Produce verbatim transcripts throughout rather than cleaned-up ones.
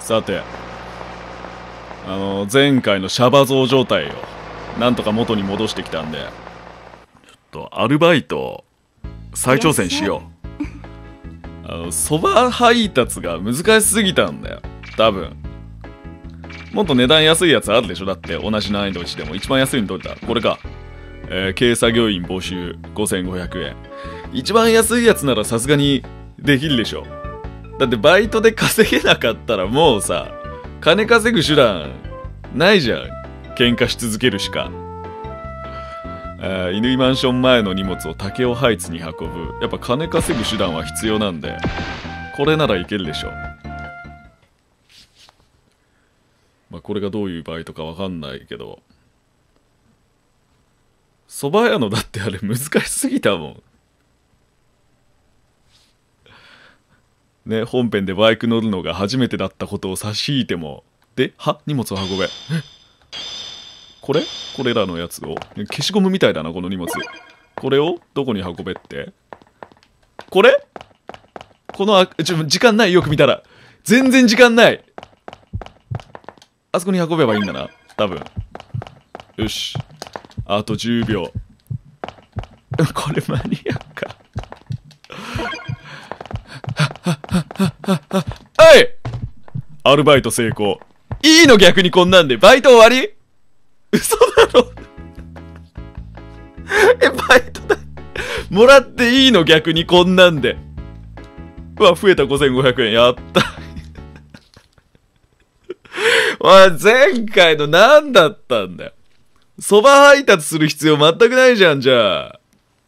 さて、あの前回のシャバ像状態をなんとか元に戻してきたんで、ちょっとアルバイト再挑戦しよう。あのそば配達が難しすぎたんだよ多分。もっと値段安いやつあるでしょ。だって同じ難易度値でも一番安いのどれだ、これか。えー、軽作業員募集ごせんごひゃくえん。一番安いやつならさすがにできるでしょ。だってバイトで稼げなかったらもうさ、金稼ぐ手段ないじゃん。喧嘩し続けるしか。乾マンション前の荷物を武雄ハイツに運ぶ。やっぱ金稼ぐ手段は必要なんで、これならいけるでしょ。まあこれがどういうバイトかわかんないけど、蕎麦屋のだってあれ難しすぎたもんね。本編でバイク乗るのが初めてだったことを差し引いても、で、は荷物を運べ。これこれらのやつを、消しゴムみたいだなこの荷物。これをどこに運べって。これこのあちょ時間ない。よく見たら全然時間ない。あそこに運べばいいんだな多分。よし、あとじゅうびょう。これ間に合うか。はい、アルバイト成功。いいの逆にこんなんでバイト終わり。嘘だろえ、バイトだもらっていいの逆にこんなんで。うわ、増えたごせんごひゃくえん。やったおい、前回の何だったんだよ。蕎麦配達する必要全くないじゃん。じゃあ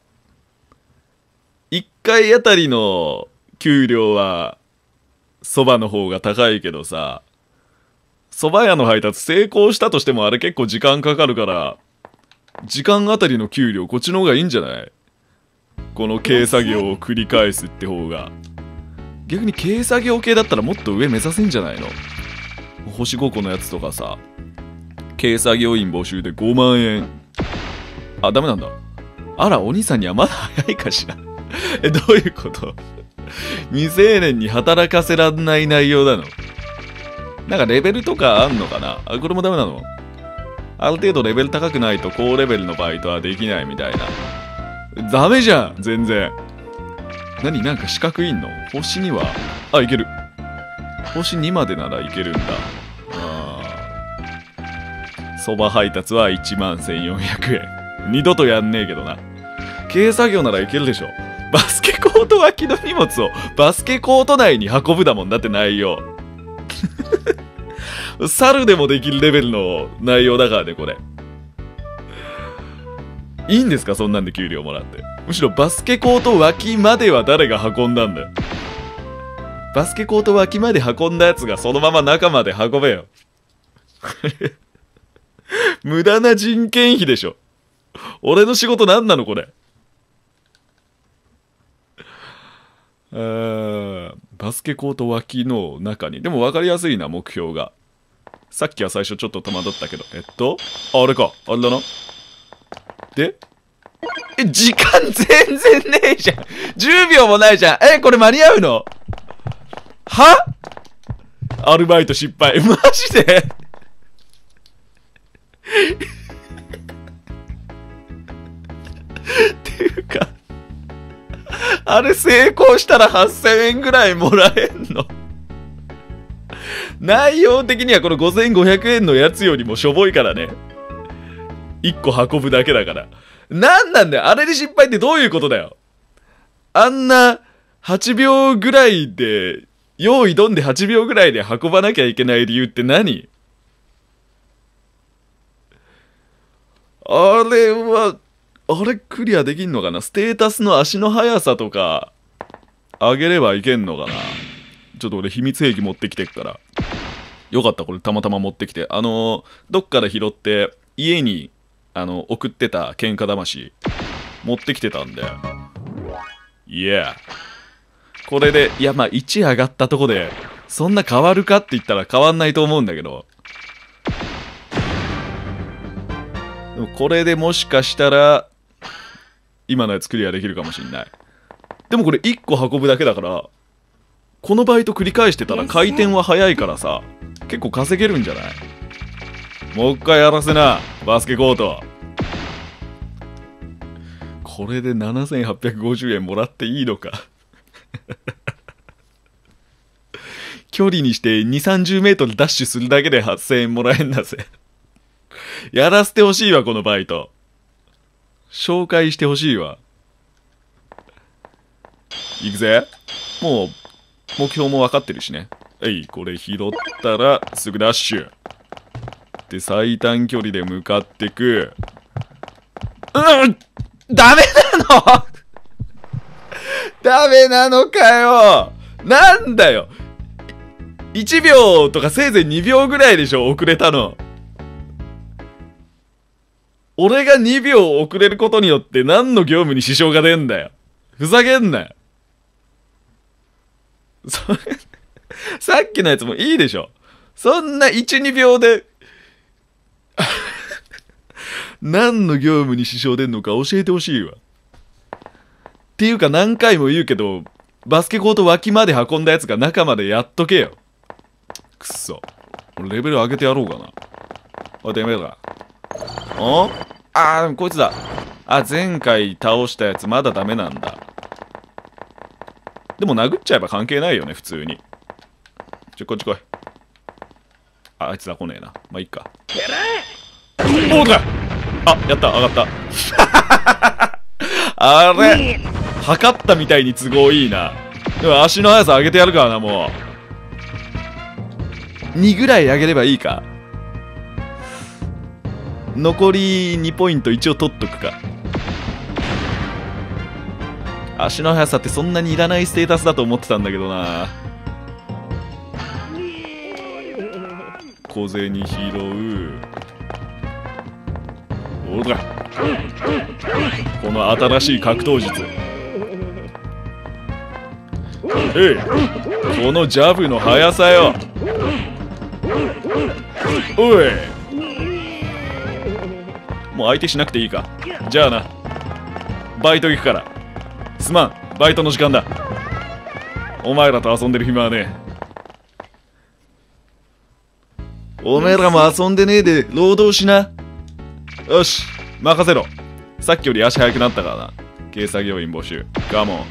いっかいあたりの給料は蕎麦の方が高いけどさ、蕎麦屋の配達成功したとしてもあれ結構時間かかるから、時間あたりの給料こっちの方がいいんじゃない？この軽作業を繰り返すって方が。逆に軽作業系だったらもっと上目指せんじゃないの？星ごこのやつとかさ、軽作業員募集でごまんえん。あ、ダメなんだ。あら、お兄さんにはまだ早いかしらえ、どういうこと？未成年に働かせらんない内容なの？なんかレベルとかあんのかなあ、これもダメなの？ある程度レベル高くないと高レベルのバイトはできないみたいな。ダメじゃん全然。何、なんか資格いんの？星には、あ、いける。星にまでならいけるんだ。蕎麦配達はいちまんせんよんひゃくえん。二度とやんねえけどな。軽作業ならいけるでしょ。バスケコート脇の荷物をバスケコート内に運ぶだもん。だって内容猿でもできるレベルの内容だからねこれ。いいんですかそんなんで給料もらって。むしろバスケコート脇までは誰が運んだんだよ。バスケコート脇まで運んだやつがそのまま中まで運べよ無駄な人件費でしょ。俺の仕事なんなのこれ。あー、バスケコート脇の中に。でも分かりやすいな目標が。さっきは最初ちょっと戸惑ったけど、えっとあれか、あれだな。でえ、時間全然ねえじゃん。じゅうびょうもないじゃん。え、これ間に合うの？は？アルバイト失敗。マジでっていうか、あれ成功したらはっせんえんぐらいもらえんの？内容的にはこのごせんごひゃくえんのやつよりもしょぼいからね。いっこ運ぶだけだから。なんなんだよあれで失敗ってどういうことだよ。あんなはちびょうぐらいで、用意どんではちびょうぐらいで運ばなきゃいけない理由って何？あれは、あれクリアできんのかな。ステータスの足の速さとか上げればいけんのかな。ちょっと俺秘密兵器持ってきてっから。よかった、これたまたま持ってきて。あのどっかで拾って家にあの送ってた喧嘩魂持ってきてたんで、いや、これで、いやまあいち上がったとこでそんな変わるかって言ったら変わんないと思うんだけど、でもこれでもしかしたら今のやつクリアできるかもしんない。でもこれいっこ運ぶだけだからこのバイト繰り返してたら回転は早いからさ、結構稼げるんじゃない？もう一回やらせな、バスケコート。これでななせんはっぴゃくごじゅうえんもらっていいのか。距離にしてにじゅう、さんじゅうメートルダッシュするだけではっせんえんもらえんだぜ。やらせてほしいわ、このバイト。紹介してほしいわ。いくぜ。もう、目標も分かってるしね。えい、これ拾ったらすぐダッシュ。で、最短距離で向かってく。うん、ダメなのダメなのかよ。なんだよ。いちびょうとかせいぜいにびょうぐらいでしょ、遅れたの。俺がにびょう遅れることによって何の業務に支障が出んだよ。ふざけんなよ。それ、さっきのやつもいいでしょ。そんないち、にびょうで、何の業務に支障出んのか教えてほしいわ。っていうか何回も言うけど、バスケコート脇まで運んだやつが中までやっとけよ。くっそ。俺レベル上げてやろうかな。おい、てめえだ。おあー、でもこいつだ。あ、前回倒したやつまだダメなんだ。でも殴っちゃえば関係ないよね、普通に。ちょ、こっち来い。あ、あいつら来ねえな。まあ、いっか。おうかあ、やった、上がった。あれ測ったみたいに都合いいな。でも足の速さ上げてやるからな、もう。にぐらい上げればいいか。残りにポイント一応取っとくか。足の速さってそんなにいらないステータスだと思ってたんだけどな。小銭拾う。おらこの新しい格闘術。えいこのジャブの速さよ。おいもう相手しなくていいか。じゃあな、バイト行くから。すまん、バイトの時間だ。お前らと遊んでる暇はねえ。おめえらも遊んでねえで労働しな。よし、任せろ。さっきより足速くなったからな。軽作業員募集。ガモン。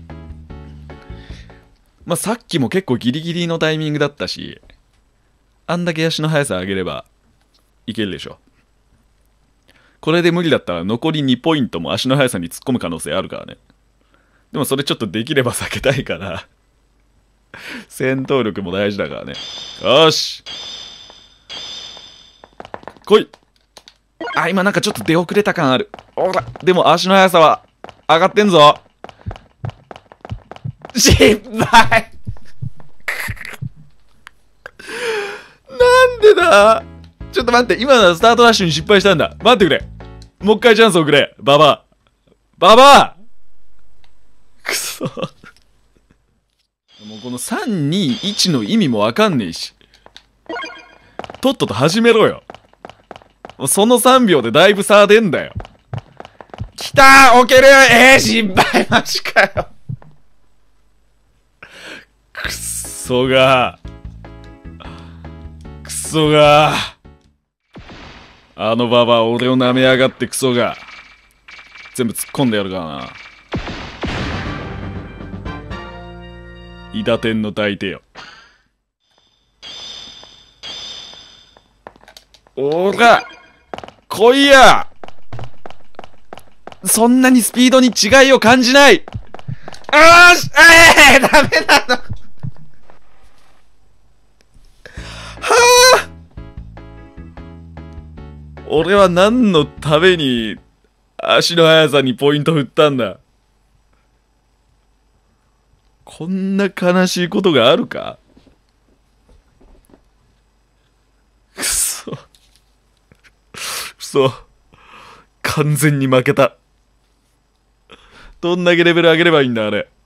まあ、さっきも結構ギリギリのタイミングだったし、あんだけ足の速さ上げればいけるでしょ。これで無理だったら残りにポイントも足の速さに突っ込む可能性あるからね。でもそれちょっとできれば避けたいから戦闘力も大事だからね。よし来い。あ、今なんかちょっと出遅れた感ある。ほら、でも足の速さは上がってんぞ。失敗なんでだ。ちょっと待って、今のはスタートダッシュに失敗したんだ。待ってくれ。もう一回チャンスをくれ。ババア。ババアくそ。もうこのさんにいちの意味もわかんねえし。とっとと始めろよ。そのさんびょうでだいぶ差出んだよ。きたー置けるえー、失敗マジかよ。くっそがくそがあのババア俺を舐めやがってクソが。全部突っ込んでやるからな。伊達天の大手よ。おら来いや。そんなにスピードに違いを感じない。あーしえー、ダメなのはあ。俺は何のために足の速さにポイント振ったんだ。こんな悲しいことがあるか。くそくそ完全に負けた。どんだけレベル上げればいいんだあれ。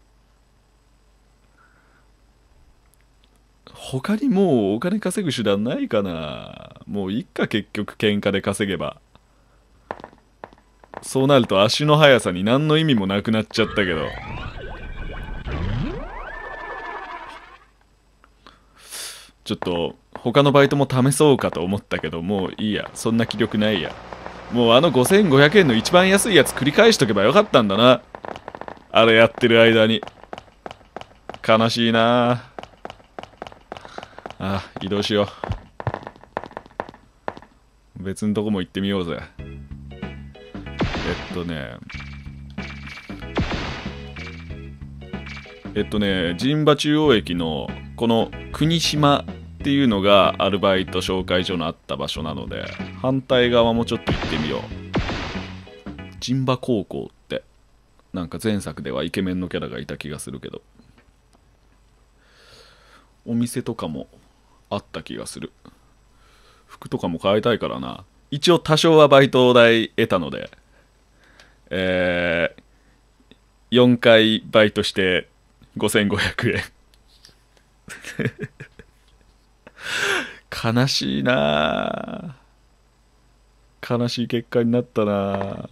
他にもうお金稼ぐ手段ないかな。もういっか、結局喧嘩で稼げば。そうなると足の速さに何の意味もなくなっちゃったけど。 ちょっと他のバイトも試そうかと思ったけど、もういいや、そんな気力ないや。もうあのごせんごひゃくえんの一番安いやつ繰り返しとけばよかったんだな、あれやってる間に。悲しいなあ。あ、移動しよう。別のとこも行ってみようぜ。えっとねえっとね陣馬中央駅のこの国島っていうのがアルバイト紹介所のあった場所なので、反対側もちょっと行ってみよう。陣馬高校ってなんか前作ではイケメンのキャラがいた気がするけど、お店とかもあった気がする。服とかも買いたいからな。一応多少はバイト代得たので、えー、よんかいバイトしてごせんごひゃくえん悲しいなあ。悲しい結果になったなあ。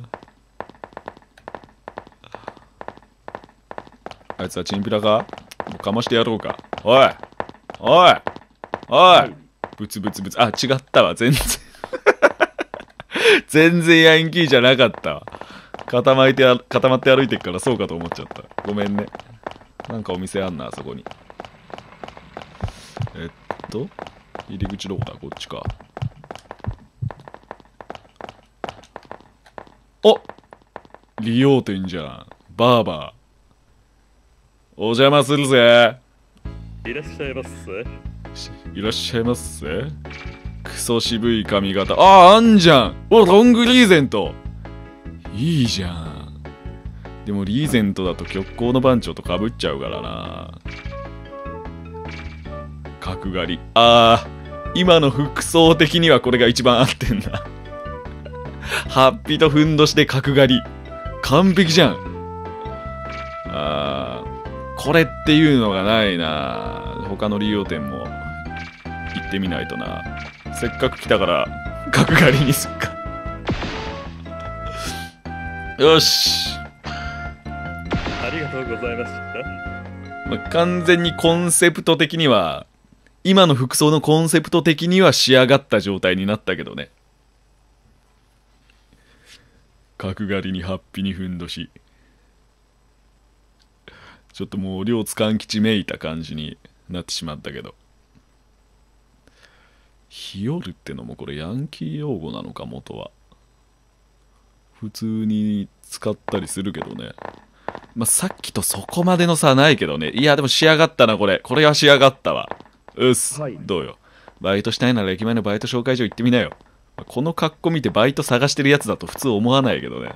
あいつはチンピラか？もうかましてやろうか。おいおいおい、ブツブツブツ。あ、違ったわ、全然全然ヤンキーじゃなかったわ。固まって固まって歩いてっからそうかと思っちゃった。ごめんね。なんかお店あんな、あそこに。えっと入り口どこだ？こっちか。お、理容店じゃん。バーバーお邪魔するぜ。 いらっしゃいませ。 いらっしゃいませ。クソ渋い髪型。ああ、あんじゃん。お、ロングリーゼント。いいじゃん。でもリーゼントだと極光の番長とかぶっちゃうからな。角刈り。ああ、今の服装的にはこれが一番合ってんな。ハッピとふんどしで角刈り。完璧じゃん。ああ、これっていうのがないな。他の利用店も行ってみないとな。せっかく来たから角刈りにすっか。よし、 ありがとうございました。 まあ、完全にコンセプト的には、今の服装のコンセプト的には仕上がった状態になったけどね。角刈りにハッピにふんどし。ちょっともう両津勘吉めいた感じになってしまったけど。日和ってのもこれヤンキー用語なのか、元は。普通に使ったりするけどね。まあ、さっきとそこまでの差はないけどね。いやでも仕上がったな、これ。これは仕上がったわ。うっす、はい、どうよ。バイトしたいなら駅前のバイト紹介所行ってみなよ。この格好見てバイト探してるやつだと普通思わないけどね。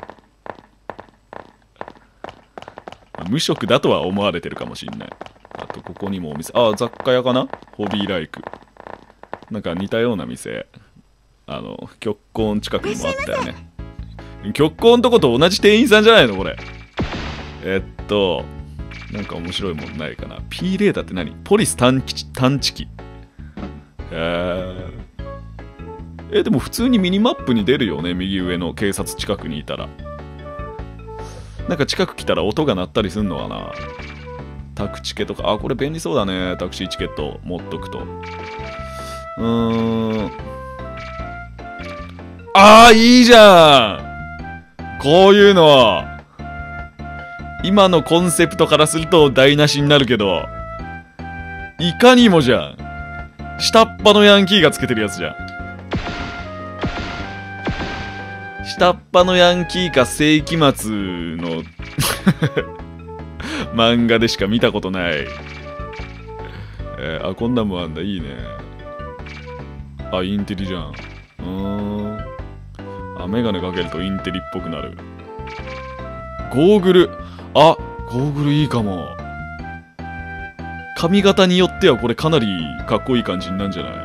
無職だとは思われてるかもしんない。あとここにもお店。あ、雑貨屋かな？ホビーライク。なんか似たような店、あの極光近くにもあったよね。極光のとこと同じ店員さんじゃないのこれ。えっとなんか面白いもんないかな。 P レーダーって何？ポリス探知探知機。えー、えでも普通にミニマップに出るよね。右上の警察近くにいたら。なんか近く来たら音が鳴ったりすんのかな。タクチケとか。あ、これ便利そうだね。タクシーチケット持っとくと。うーん。あー、いいじゃん。こういうの今のコンセプトからすると台無しになるけど、いかにもじゃん。下っ端のヤンキーがつけてるやつじゃん。下っ端のヤンキーか世紀末の漫画でしか見たことない。えー、あ、こんなんもあんだ。いいね。あ、インテリじゃん。うーん。あ、メガネかけるとインテリっぽくなる。ゴーグル。あ、ゴーグルいいかも。髪型によってはこれかなりかっこいい感じになるんじゃない？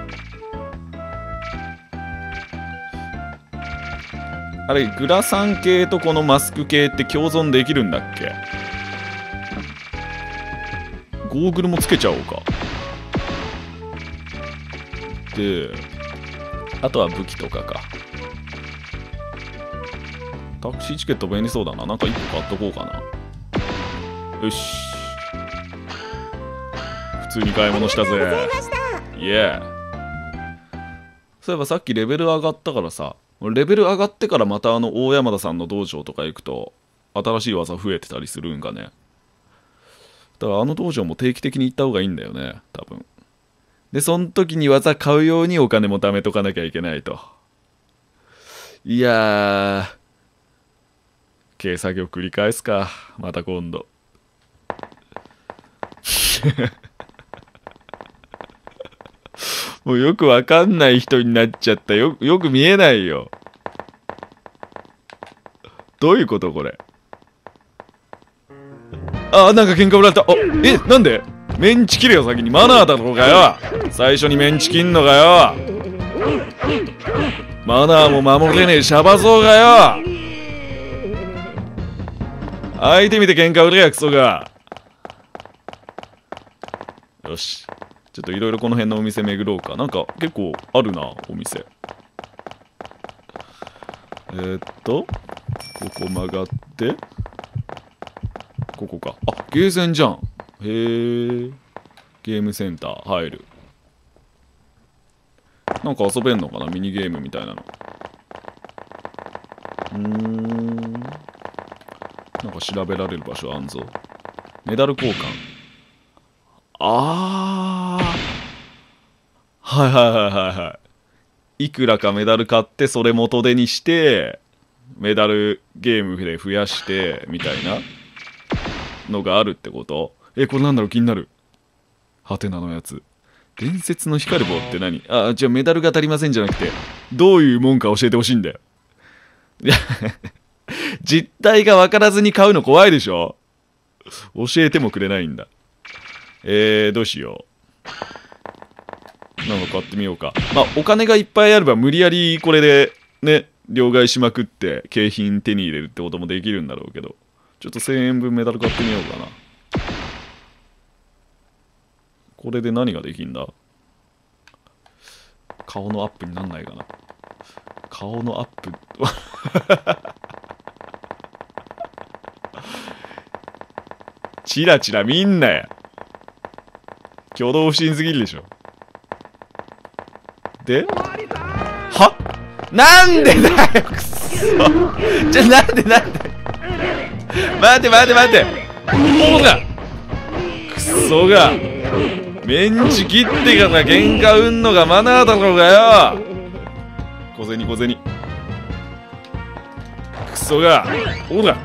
あれ、グラサン系とこのマスク系って共存できるんだっけ？ゴーグルもつけちゃおうか。で、あとは武器とかか。タクシーチケット便利そうだな。なんかいっこ買っとこうかな。よし。普通に買い物したぜ。イエー。そういえばさっきレベル上がったからさ、レベル上がってからまたあの大山田さんの道場とか行くと新しい技増えてたりするんかね。だからあの道場も定期的に行った方がいいんだよね、多分。で、その時に技買うようにお金も貯めとかなきゃいけないと。いやー、軽作業繰り返すか、また今度。もうよくわかんない人になっちゃった。よ、よく見えないよ。どういうことこれ。あ、なんか喧嘩売られた。あ、え、なんでメンチ切れよ先に。マナーだろうがよ。最初にメンチ切んのかよ。マナーも守れねえシャバ僧がよ。相手見て喧嘩売れやクソが。よし。ちょっといろいろこの辺のお店巡ろうか。なんか結構あるな、お店。えー、っと、ここ曲がって、ここか。あ、ゲーセンじゃん。へえ。ゲームセンター入る。なんか遊べんのかな、ミニゲームみたいなの。うーん。なんか調べられる場所あんぞ。メダル交換。あー。はいはいはいはいはい。いくらかメダル買ってそれ元手にしてメダルゲームで増やしてみたいなのがあるってこと？え、これなんだろう、気になる。ハテナのやつ。伝説の光る棒って何？あ、じゃあメダルが足りませんじゃなくてどういうもんか教えてほしいんだよ。いや実態が分からずに買うの怖いでしょ。教えてもくれないんだ。えー、どうしよう。なんか買ってみようか。まあお金がいっぱいあれば無理やりこれでね両替しまくって景品手に入れるってこともできるんだろうけど、ちょっとせんえんぶんメダル買ってみようかな。これで何ができんだ？顔のアップになんないかな。顔のアップチラチラ見んなや。挙動不審すぎるでしょ。ではなんでだよくそじゃあなんでなんで待て待て待てほらくそがメンチ切ってから喧嘩売んのがマナーだろうがよ。小銭小銭くそがほら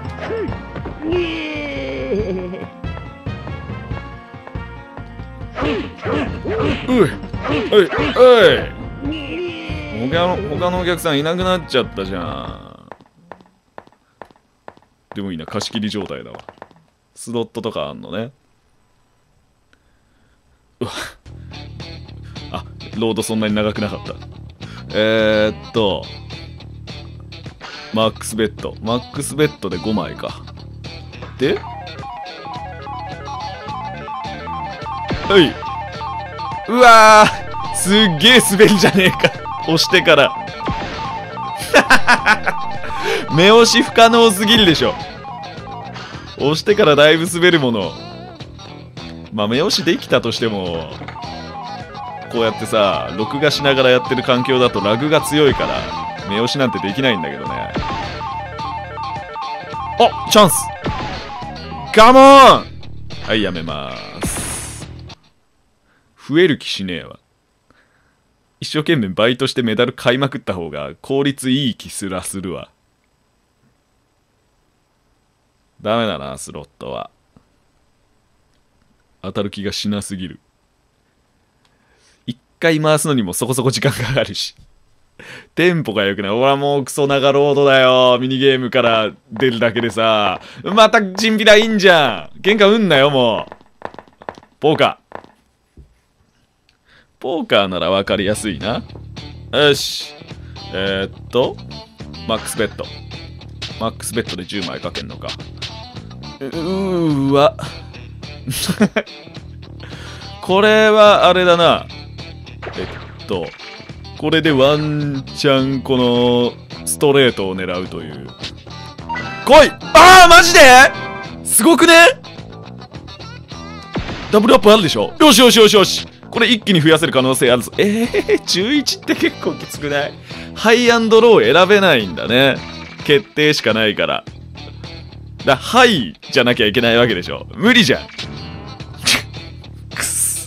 ういおいおい他の他のお客さんいなくなっちゃったじゃん。でもいいな、貸し切り状態だわ。スロットとかあんのね。うわあ、ロードそんなに長くなかった。えー、っとマックスベッドマックスベッドでごまいか。ではいうわーすっげー滑りじゃねえか押してから目押し不可能すぎるでしょ。押してからだいぶ滑るもの。まあ目押しできたとしてもこうやってさ録画しながらやってる環境だとラグが強いから目押しなんてできないんだけどね。あ、チャンスカモン。はい、やめまーす。増える気しねえわ。一生懸命バイトしてメダル買いまくった方が効率いい気すらするわ。ダメだな、スロットは。当たる気がしなすぎる。一回回すのにもそこそこ時間かかるし。テンポが良くない。俺はもうクソ長ロードだよ。ミニゲームから出るだけでさ。またチンピラいいんじゃん。喧嘩売んなよ、もう。ポーカー。ポーカーなら分かりやすいな。よし。えー、っと、マックスベッド。マックスベッドでじゅうまいかけんのか。うーわ。これはあれだな。えっと、これでワンチャンこのストレートを狙うという。来い！あーマジですごくね？ ダブルアップあるでしょ。よしよしよしよし。これ一気に増やせる可能性あるぞ。えー、じゅういちって結構きつくない？ハイアンドロー選べないんだね。決定しかないから。だ、ハイじゃなきゃいけないわけでしょ。無理じゃん。くす。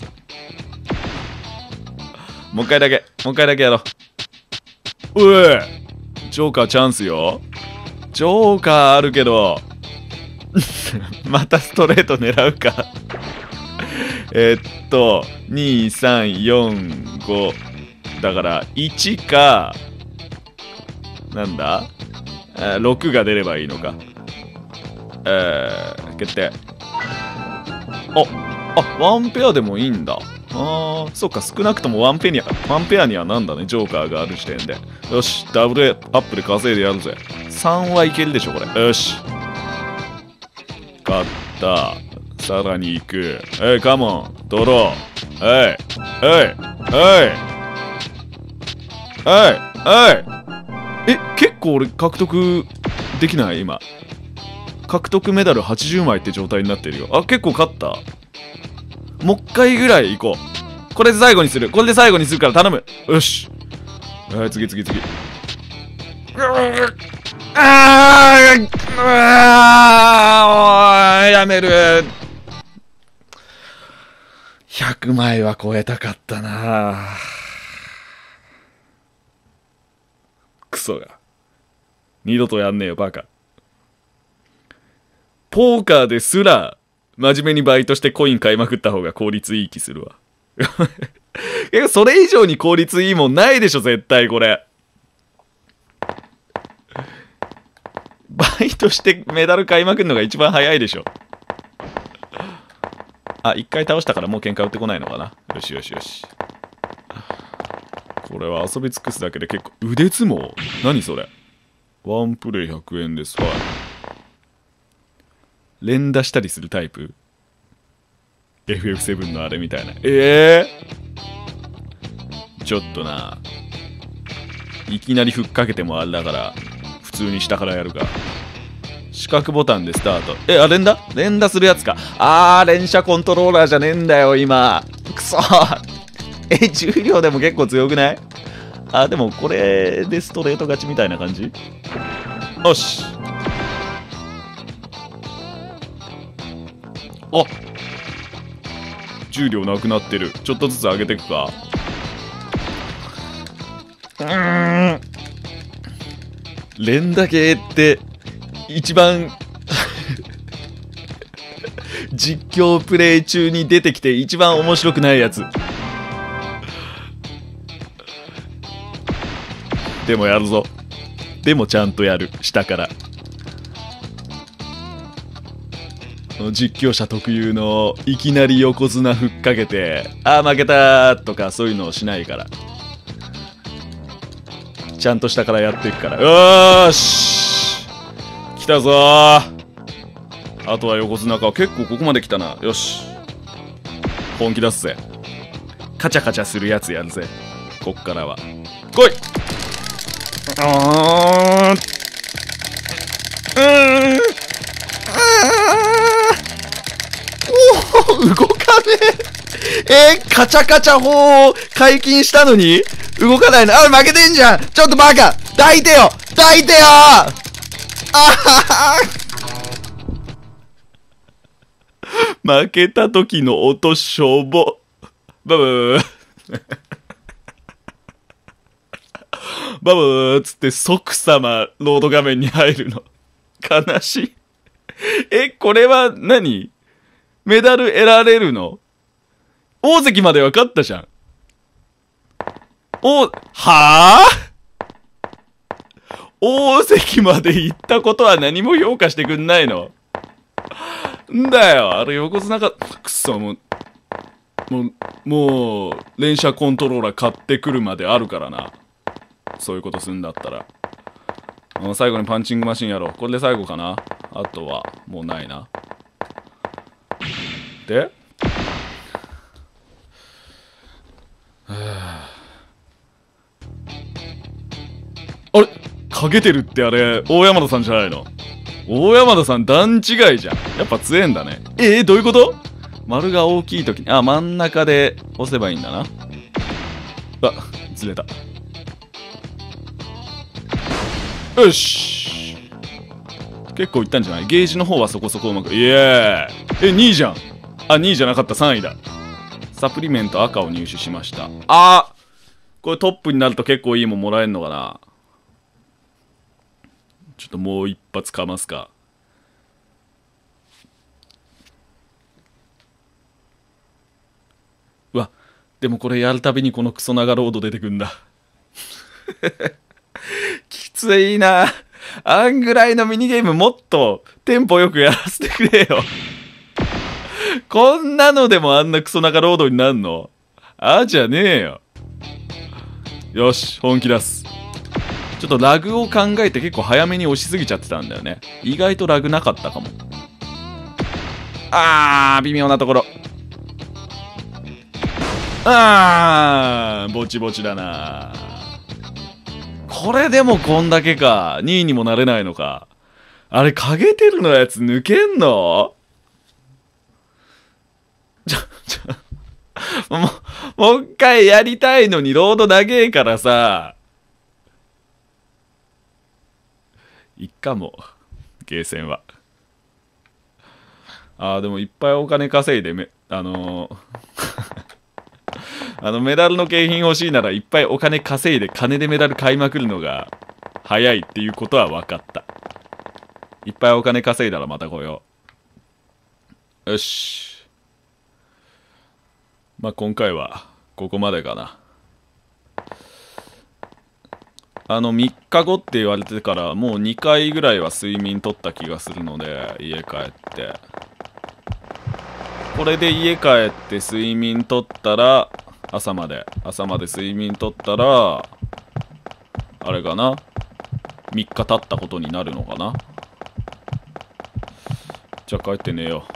もう一回だけ、もう一回だけやろう。うえ、ジョーカーチャンスよ。ジョーカーあるけど、またストレート狙うか。えっと、に、さん、よん、ご。だから、いちか、なんだろくが出ればいいのか。えー、決定。あ、あ、ワンペアでもいいんだ。あー、そっか、少なくともワンペに、ワンペアにはなんだね、ジョーカーがある時点で。よし、ダブルアップで稼いでやるぜ。さんはいけるでしょ、これ。よし。勝った。さらに行く。えい、カモン、ドロー。えい、えい、えい。えい、えい。え、結構俺獲得できない今。獲得メダルはちじゅうまいって状態になってるよ。あ、結構勝った。もう一回ぐらい行こう。これで最後にする。これで最後にするから頼む。よし。はい、次次次。あーあー、やめる。ひゃくまいは超えたかったな。クソが。二度とやんねえよ、バカ。ポーカーですら、真面目にバイトしてコイン買いまくった方が効率いい気するわ。それ以上に効率いいもんないでしょ、絶対これ。バイトしてメダル買いまくるのが一番早いでしょ。あ、一回倒したからもう喧嘩売ってこないのかな。よしよしよし。これは遊び尽くすだけで結構。腕相撲？何それ。ワンプレイひゃくえんです。はい。連打したりするタイプ？ エフエフセブン のあれみたいな。ええー、ちょっとな。いきなりふっかけてもあれだから、普通に下からやるか。四角ボタンでスタート。え、あ、連打連打するやつか。あー、連射コントローラーじゃねえんだよ、今。くそー。え、重量でも結構強くない？あ、でもこれでストレート勝ちみたいな感じ？よし。あ、重量なくなってる。ちょっとずつ上げていくか。うーん。連打系って一番実況プレイ中に出てきて一番面白くないやつ。でもやるぞ。でもちゃんとやる。下から。実況者特有のいきなり横綱ふっかけて、あー負けたーとかそういうのをしないから。ちゃんと下からやっていくから。よーし来たぞー。あとは横綱か。結構ここまで来たな。よし。本気出すぜ。カチャカチャするやつやるぜ。こっからは。来い。あー。うーん。おお、動かねえ。えー、カチャカチャ法を解禁したのに動かないの。あ、負けてんじゃん。ちょっとバカ。抱いてよ抱いてよ。あはは負けた時の音しょぼ。バブーバブーっつって即さまロード画面に入るの。悲しい。え、これは何？メダル得られるの？大関まで分かったじゃん。お、はぁ？大関まで行ったことは何も評価してくんないの？んだよ、あれ横綱か、くそ、もう、もう、もう、連射コントローラー買ってくるまであるからな。そういうことすんだったら。最後にパンチングマシンやろう。これで最後かな。あとは、もうないな。であれかけてるってあれ大山田さんじゃないの？大山田さん段違いじゃん。やっぱ強えんだね。えー、どういうこと？ 丸が大きい時に、あ、真ん中で押せばいいんだな。あ、ずれた。よし、結構いったんじゃない？ゲージの方はそこそこうまく。イエーイ。え、にいじゃん。あ、にいじゃなかった、さんいだ。サプリメント赤を入手しました。あー、これトップになると結構いいもんもらえんのかな。ちょっともう一発かますか。うわ、でもこれやるたびにこのクソ長ロード出てくんだ。きついな。あんぐらいのミニゲームもっとテンポよくやらせてくれよ。こんなのでもあんなクソ長ロードになるの？あじゃねえよ。よし、本気出す。ちょっとラグを考えて結構早めに押しすぎちゃってたんだよね。意外とラグなかったかも。あー、微妙なところ。あー、ぼちぼちだな。これでもこんだけか。にいにもなれないのか。あれ、影テルのやつ抜けんの？ちょ、ちょ、もう、もう一回やりたいのにロード長えからさ。いっかも、ゲーセンは。あー、でもいっぱいお金稼いでめ、あのー、あのメダルの景品欲しいならいっぱいお金稼いで金でメダル買いまくるのが早いっていうことは分かった。いっぱいお金稼いだらまた来よう。よし。まあ今回はここまでかな。あのみっかごって言われてからもうにかいぐらいは睡眠取った気がするので、家帰ってこれで家帰って睡眠取ったら朝まで朝まで睡眠取ったらあれかな、みっか経ったことになるのかな。じゃあ帰って寝よ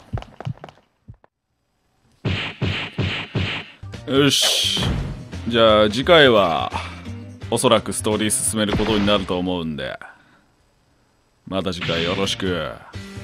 う。よし、じゃあ次回はおそらくストーリー進めることになると思うんで、また次回よろしく。